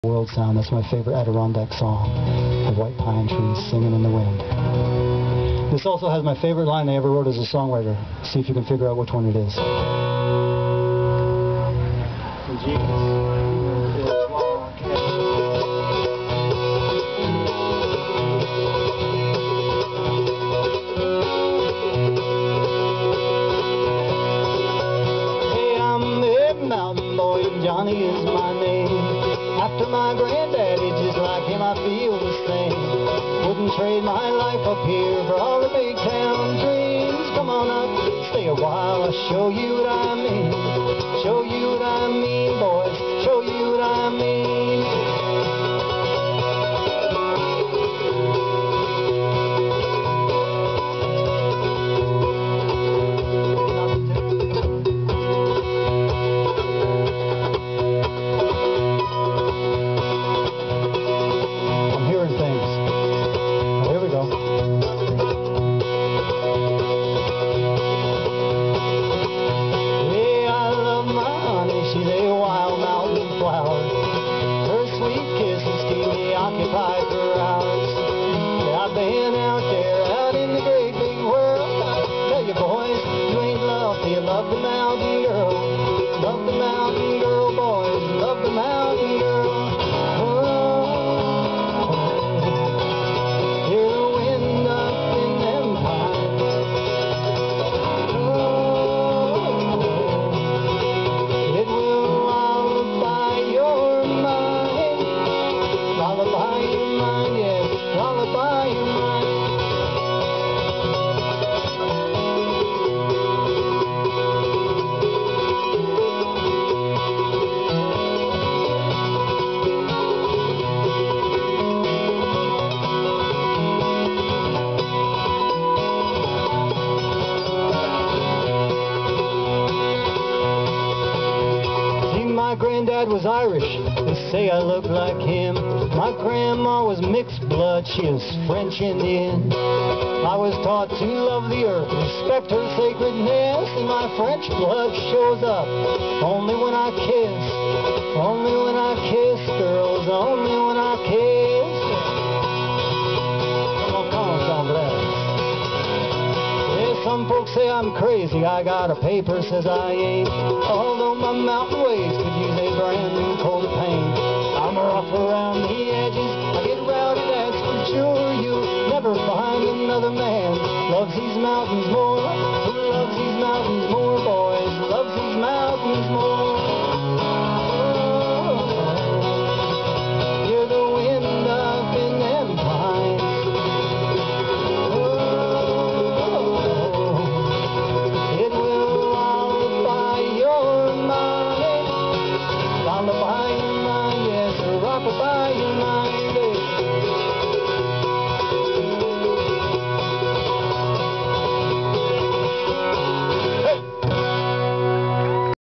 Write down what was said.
World sound. That's my favorite Adirondack song. The white pine trees singing in the wind. This also has my favorite line I ever wrote as a songwriter. See if you can figure out which one it is. Hey, I'm a mountain boy, Johnny is my name. After my granddaddy, just like him, I feel the same. Wouldn't trade my life up here for all the big town dreams. Come on up, stay a while, I'll show you what I mean. Show you what I mean, boys, show you what I mean. Occupied for hours. Yeah, I've been out there, out in the great big world. Tell you boys, you ain't loved till you love the mountain girl. Love the mountain girl, boys, love the mountain girl. Oh, hear the wind up in them pines. Oh, it will lullaby your mind. Lullaby your mind, yes, lullaby your mind. See, my granddad was Irish, they say I look like him. My grandma was mixed blood, she is French Indian. I was taught to love the earth, respect her sacredness, and my French blood shows up only when I kiss. Only when I kiss, girls, only when I kiss. Come on, Jean-Blaise. Yeah, some folks say I'm crazy, I got a paper says I ain't. Although my mountain ways could use a brand new coat of paint. I'm rough around the edges, I get rowdy, that's for sure. You'll never find another man loves these mountains more. Who loves these mountains more, boys? Loves these mountains more. Oh, hear the wind up in them pines. Oh, it will lullaby your mind. Lullaby your mind, yes, rock-a-bye.